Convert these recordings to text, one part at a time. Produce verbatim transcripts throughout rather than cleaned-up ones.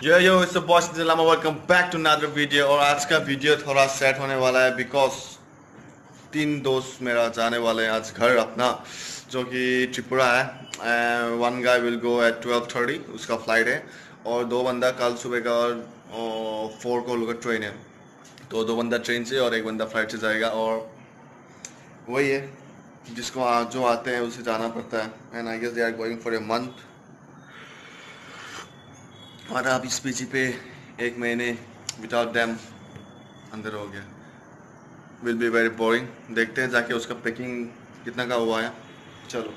Yo yo it's boss Lama, welcome back to another video. और आज का वीडियो थोड़ा सेट होने वाला है बिकॉज तीन दोस्त मेरा जाने वाले हैं आज घर अपना, जो कि त्रिपुरा है। One guy will go at twelve thirty, उसका फ्लाइट है। और दो बंदा कल सुबह का और फोर को लोग ट्रेन है, तो दो बंदा ट्रेन से और एक बंदा फ्लाइट से जाएगा। और वही है जिसको आ, जो आते हैं उसे जाना पड़ता है। And I guess they are going for a month. और आप इस पीछे पे एक महीने विदाउट डैम अंदर हो गया, विल बी वेरी बोरिंग। देखते हैं जाके उसका पैकिंग कितना का हुआ है। चलो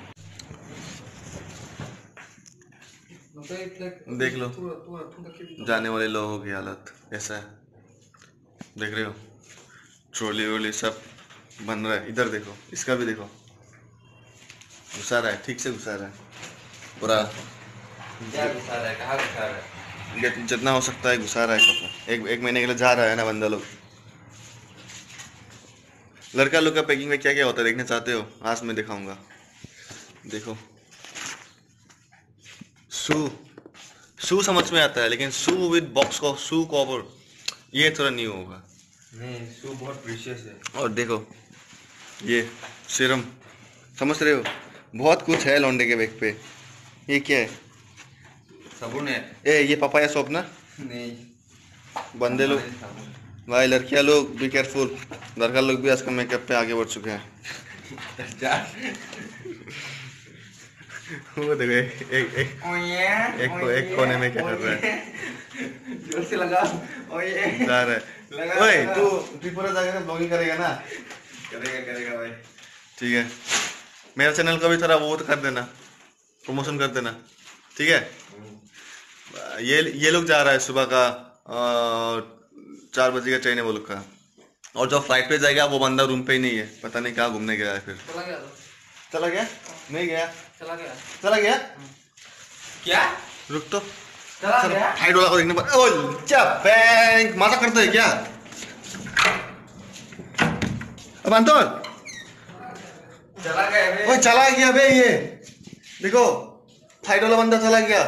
देख लो जाने वाले लोगों की हालत ऐसा है, देख रहे हो। ट्रॉली वोली सब बन रहा है। इधर देखो, इसका भी देखो, घुसा रहा है, ठीक से घुसा रहा है पूरा। क्या घुसा रहा है? कहाँ घुसा रहा है? जितना हो सकता है घुसा रहा है कपड़ा। एक एक महीने के लिए जा रहा है ना बंदा लोग। लड़का लोग का पैकिंग में क्या क्या होता है देखना चाहते हो? आज मैं दिखाऊंगा। देखो, शू शू समझ में आता है, लेकिन शू विद बॉक्स को शू कवर ये थोड़ा न्यू होगा। नहीं, शू बहुत प्रीशियस है। और देखो ये सीरम, समझ रहे हो? बहुत कुछ है लौंडे के बैग पे। ये क्या है? साबुन है। ए ये पपाया सोप ना? नहीं, बंदे लोग भाई, लड़कियां लोग भी केयरफुल। लड़का लोग भी आजकल मेकअप पे आगे बढ़ चुके हैं। वो देखो एक एक एक, एक, को, एक कोने में क्या कर रहा है? जोर से लगा। ओए जा रहा है। ओए तू त्रिपुरा जाकर ब्लॉगिंग करेगा ना? करेगा करेगा भाई। ठीक है, मेरा चैनल का भी थोड़ा वो तो कर देना, प्रमोशन कर देना, ठीक है। ये ये लोग जा रहा है सुबह का चार बजे का ट्रेन है वो लोग का। और जो फ्लाइट पे जाएगा वो बंदा रूम पे ही नहीं है, पता नहीं कहाँ घूमने गया है। फिर चला गया तो? चला गया? नहीं गया। चला गया? चला गया? क्या? रुक तो, चला गया? हाइड वाला को देखने पर ओ क्या बैंक माता करते है क्या? अब अंतोर चला गया बे। ओए चला गया बे। ये देखो हाइड वाला बंदा चला गया।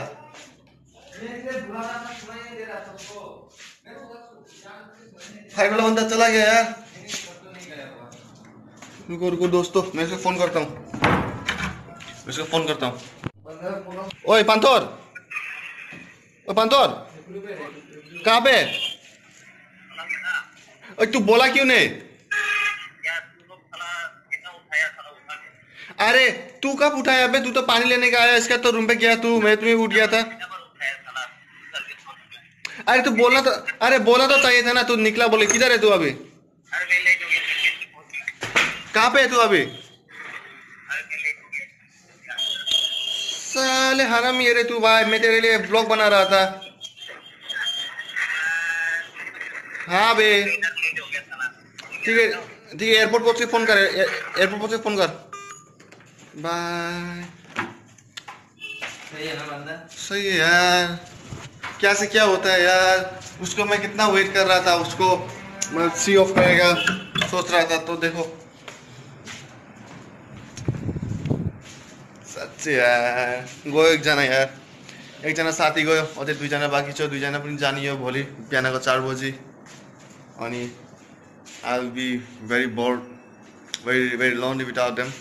हाइड वाला बंदा चला गया यार। रुको रुको दोस्तों, मैं इसको फोन करता हूँ, मैं इसको फोन करता हूँ। ओए पंतोर, ओए पंतोर कहाँ पे? ओए तू बोला क्यों नहीं? अरे तू कब उठाया बे? तू तो पानी लेने का आया, इसका तो रूम पे गया तू, मैं तुम्हें उठ गया था। अरे तू बोलना तो, अरे बोला तो चाहिए था ना। तू निकला बोले। किधर है तू अभी? कहाँ पे है तू अभी? साले हराम ये रे तू भाई, मैं तेरे लिए ब्लॉग बना रहा था। हाँ बे ठीक है ठीक है, एयरपोर्ट पोस्ट से फोन कर, एयरपोर्ट पोस्ट से फोन कर। बाय। सही है ना बंदा? सही है यार, क्या से क्या होता है यार। उसको मैं कितना वेट कर रहा था, उसको मैं सी ऑफ करेगा सोच रहा था, तो देखो सच यार गो एक जना यार, एक जना साथी गयो, अझै दुईजना बाँकी छ। दुईजना पनि जाने हो भोलि बिहानको चार बजी। अनि I will be very bored, very very lonely without them.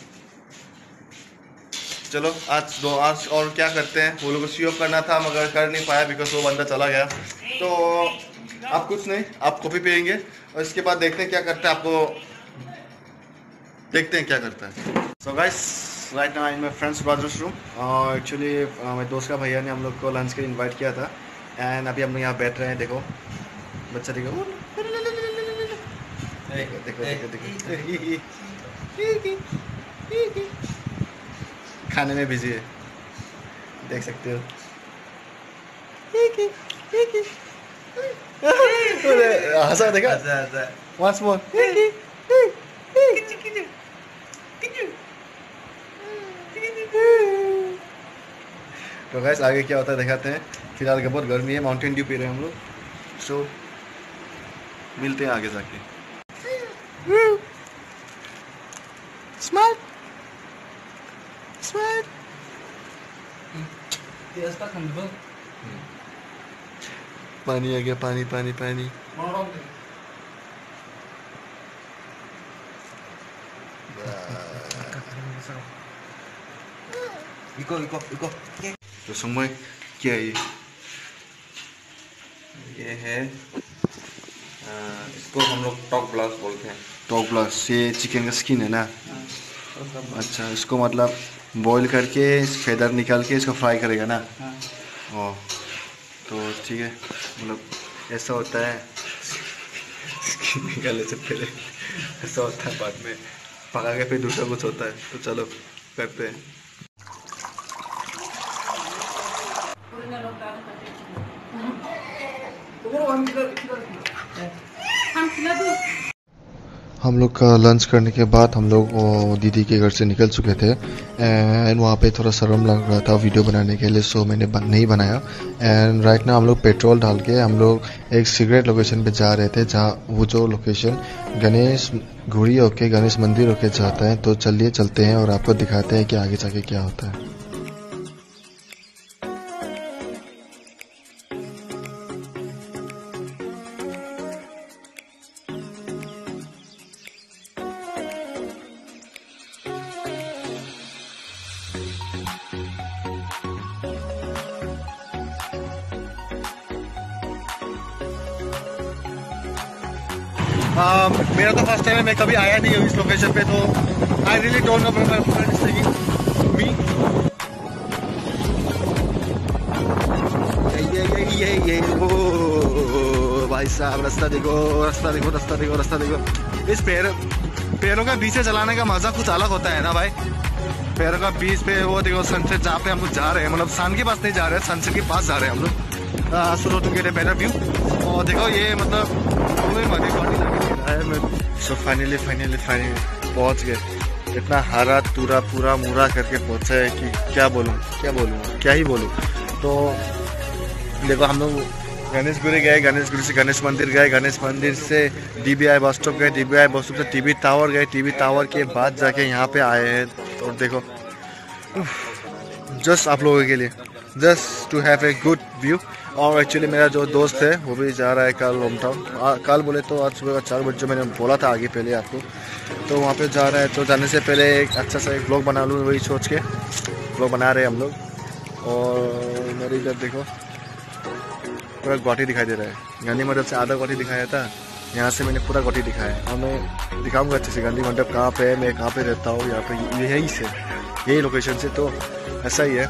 चलो आज दो आज और क्या करते हैं। वो लोग को सी ऑफ करना था मगर कर नहीं पाया बिकॉज वो बंदा चला गया। तो आप कुछ नहीं, आप कॉफ़ी पियेंगे और इसके बाद देखते हैं क्या करते हैं। आपको देखते हैं क्या करता है। So guys right now in my friend's brother's room. और एक्चुअली मेरे दोस्त का भैया ने हम लोग को लंच के लिए इन्वाइट किया था। एंड अभी हम लोग यहाँ बैठ रहे हैं। देखो बच्चा, देखो देखो देखो देखो देखो खाने में बिजी है, देख सकते हो। हंसा देखा? Once more. तो गाइस आगे क्या होता है दिखाते हैं। फिलहाल के बहुत गर्मी है, माउंटेन ड्यू पी रहे हैं हम लोग। सो मिलते हैं आगे जाके। स्मार्ट स्मार्ट पानी आ गया, पानी पानी पानी। इको इको इको तो समय क्या है ये? ये है आ, इसको हम लोग टॉक ब्लास्ट बोलते हैं। टॉप प्लस, ये चिकन का स्किन है ना? अच्छा, इसको मतलब बॉईल करके फेदर निकाल के इसको फ्राई करेगा ना? ओह, तो ठीक है, मतलब ऐसा होता है। स्किन निकालने से पहले ऐसा होता है, बाद में पका के फिर दूसरा कुछ होता है। तो चलो करते हैं। हम लोग का लंच करने के बाद हम लोग वो दीदी के घर से निकल चुके थे एंड वहाँ पे थोड़ा शर्म लग रहा था वीडियो बनाने के लिए, सो मैंने बन, नहीं बनाया। एंड राइट ना हम लोग पेट्रोल डाल के हम लोग एक सीक्रेट लोकेशन पे जा रहे थे, जहाँ वो जो लोकेशन गणेश घुड़ी होके गणेश मंदिर होके जाता है। तो चलिए चलते हैं और आपको दिखाते हैं कि आगे जाके क्या होता है। Uh, मेरा तो फर्स्ट टाइम है, मैं कभी आया नहीं हूँ इस लोकेशन पे, तो I really don't know me. ये ये ये ये ओ भाई साहब, रास्ता देखो रास्ता देखो रास्ता देखो रास्ता देखो। इस पैर पैरों का बीच से चलाने का मजा कुछ अलग होता है ना भाई। पैरों का बीच पे वो देखो सनसेट, जहाँ पे हम लोग जा रहे हैं, मतलब सन के पास नहीं जा रहे हैं, सनसेट के पास जा रहे हैं हम लोग, so to get a better view. और देखो ये मतलब सो फाइनली फाइनली फाइनली पहुंच गए। इतना हरा तुरा पूरा मुरा करके पहुंचा है कि क्या बोलूं क्या बोलूं क्या ही बोलूं। तो देखो हम लोग गणेशगुरी गए, गणेशगुरी से गणेश मंदिर गए, गणेश मंदिर से डीबीआई बस स्टॉप गए, डीबीआई बस स्टॉप से टीवी टावर गए, टीवी टावर के बाद जाके यहाँ पे आए हैं। और देखो जस्ट आप लोगों के लिए, just to have a good view. और एक्चुअली मेरा जो दोस्त है वो भी जा रहा है कल होम टाउन, कल बोले तो आज सुबह चार बजे, जो मैंने बोला था आगे पहले आपको, तो वहाँ पे जा रहा है। तो जाने से पहले एक अच्छा सा एक ब्लॉग बना लूँ, वही सोच के ब्लॉग बना रहे हैं हम लोग। और मेरे इधर देखो पूरा गुवाहाटी दिखाई दे रहा है। गांधी मंडप से आधा गुवाहाटी दिखाया था, यहाँ से मैंने पूरा गुवाहाटी दिखाया है। और मैं दिखाऊंगा अच्छे से गांधी मंडप कहाँ पे है, मैं कहाँ पे रहता हूँ, यहाँ पे यही से यही लोकेशन से, तो ऐसा ही है।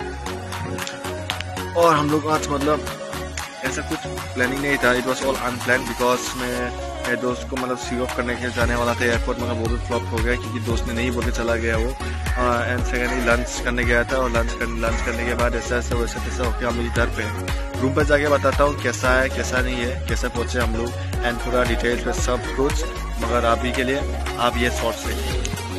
और हम लोग आज मतलब ऐसा कुछ प्लानिंग नहीं था, it was all unplan, because मैं मेरे दोस्त को मतलब सी ऑफ करने के जाने वाला था एयरपोर्ट, मगर वो भी फ्लॉप हो गया क्योंकि दोस्त ने नहीं बोल के चला गया वो। एंड सेकेंडली लंच करने गया था, और लंच कर लंच करने के बाद ऐसा ऐसा वैसा तैसा होकर हम लोग इधर पे रूम पर जाके बताता हूँ कैसा है कैसा नहीं है, कैसे पहुँचे हम लोग, एंड पूरा डिटेल्स में सब कुछ। मगर अभी के लिए आप ये शॉर्ट से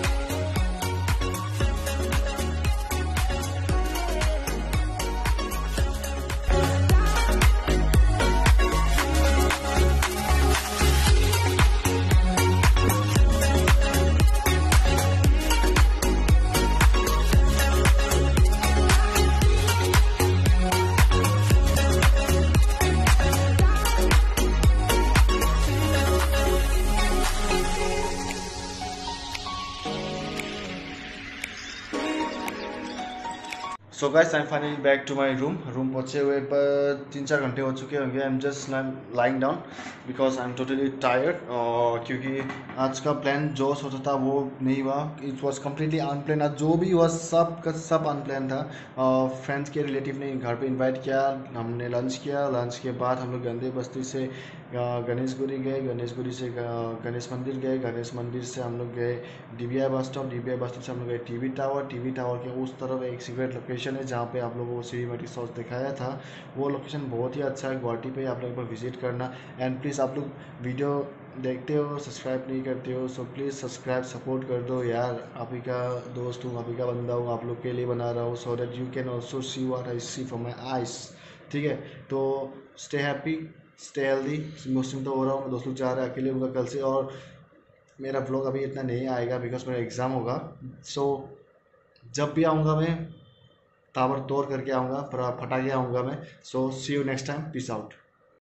so guys I am finally back to my room. Room पहुँचे हुए पर तीन चार घंटे हो चुके होंगे। I am just lying down because I am totally tired, और क्योंकि आज का प्लान जो सोचा था वो नहीं हुआ, इट वॉज कम्प्लीटली अनप्लान। आज जो भी हुआ सब का सब अनप्लान था। फ्रेंड्स के रिलेटिव ने घर पे इनवाइट किया, हमने लंच किया, लंच के बाद हम लोग गंदे बस्ती से गणेशगुरी गए, गणेशगुरी से गणेश मंदिर गए, गणेश मंदिर से हम लोग गए DBI bus stop, DBI bus stop से हम लोग गए टीवी टावर, टीवी टावर के उस तरफ एक सीक्रेट लोकेशन है जहाँ पे आप लोगों को श्रीमती सॉस दिखाया था। वो लोकेशन बहुत ही अच्छा है, गुवाहाटी पे आप लोग एक बार विजिट करना। एंड प्लीज़ आप लोग वीडियो देखते हो सब्सक्राइब नहीं करते हो, सो प्लीज़ सब्सक्राइब सपोर्ट कर दो यार। आप ही का दोस्त हूँ, आप ही का बंदा हूँ, आप लोग के लिए बना रहा हूँ, so that you can also see what I see from my eyes. ठीक है, तो स्टे हैप्पी स्टे हेल्दी। मुस्लिम तो हो रहा हूँ, दोस्त लोग जा रहे हैं, अकेले होगा कल से, और मेरा व्लॉग अभी इतना नहीं आएगा बिकॉज मेरा एग्ज़ाम होगा। सो जब भी आऊँगा मैं ताबड़ तोड़ करके आऊँगा, फटा के आऊँगा मैं। So see you next time, peace out.